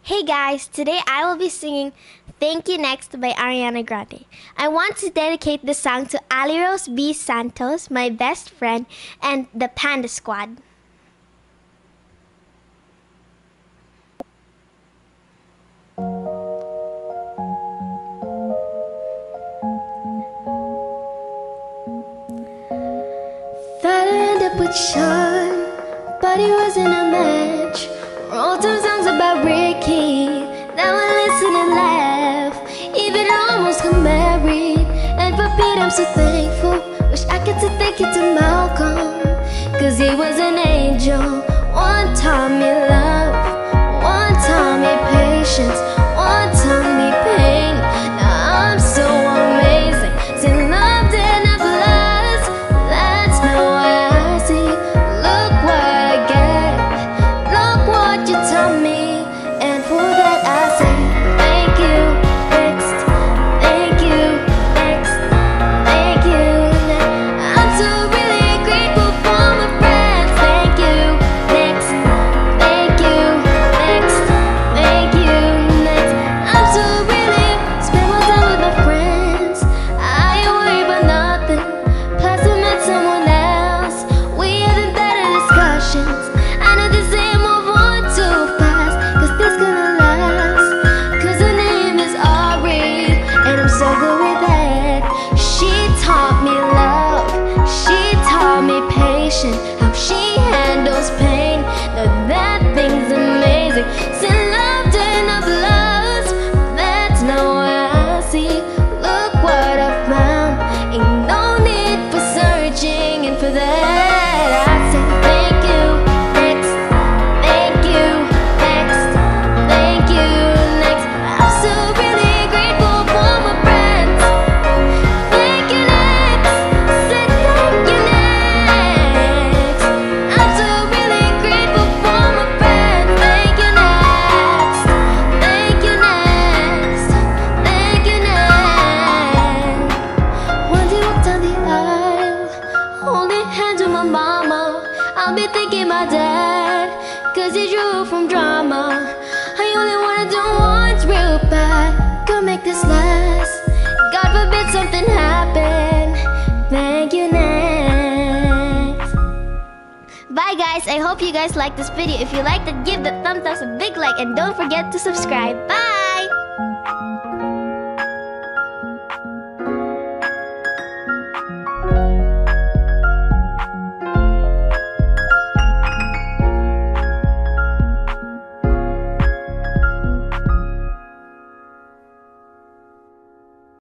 Hey guys, today I will be singing Thank You Next by Ariana Grande. I want to dedicate this song to Ali Rose B. Santos, my best friend, and the Panda Squad. Thought I end up with Sean, but he wasn't a match. Wrote some songs about Ricky, now I listen and laugh. Even almost got married, and for Pete I'm so thankful. Wish I could say thank you to Malcolm, cause he was an angel. One taught me love, one taught me patience, one taught me pain. Now I'm so amazing, still loved and never lost. That's not what I see. Look what I get, look what you taught me, and for that I say thank you next, thank you next, thank you next. I'm so really grateful for my friends. Thank you next, thank you next, thank you next. I'm so really spend more time with my friends. I ain't worried about nothing, plus I met someone else. We having better discussions. I know they say I move on too fast, cause this gonna last. Cause her name is Ari, and I'm so good with that. She taught me love, she taught me patience, how she handles pain. Now that thing's amazing. Still loved and I've lost, that's not what I see. Look what I found, ain't no need for searching, and for that I say thank you next, thank you next, thank you next. I'm so really grateful for my friends. Thank you next, say thank you next. I'm so really grateful for my friends. Thank you next, thank you next, thank you next. One day walk down the aisle, holding hands with my mama. I'll be thinking my dad, cause he drew from drama. I only wanna do what's real bad, go make this last. God forbid something happen. Thank you next. Bye guys, I hope you guys liked this video. If you liked it, give the thumbs up a big like, and don't forget to subscribe. Bye!